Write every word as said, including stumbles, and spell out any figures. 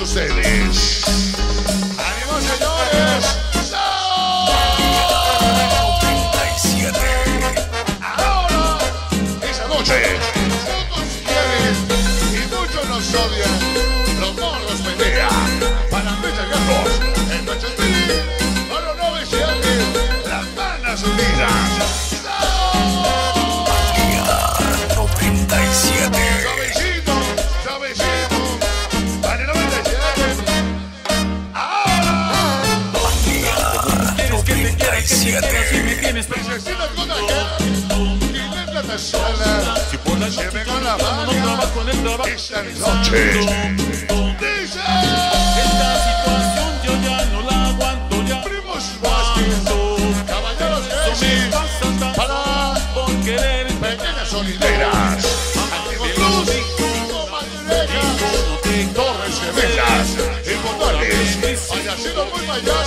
ustedes. ¡Ánimo, señores! noventa y siete. Ahora, esa noche, todos quieren y muchos nos odian. Los morros pelean para meter gatos en noche espíritu. Ahora no me sienten las manos unidas. noventa y siete. Suavecito, suavecito. Para el noventa y siete. Ahora. noventa y siete. Necesito con acá. Y la plata sola. Se me con la mano. Esta noche. Dice. Esta situación yo ya no la aguanto ya. Primos Vázquez. Caballeros Messi. Para Por querer pequeñas solideras. Antiguos Cruz. Torres Gemelas. En Portales. Haya sido muy mayor.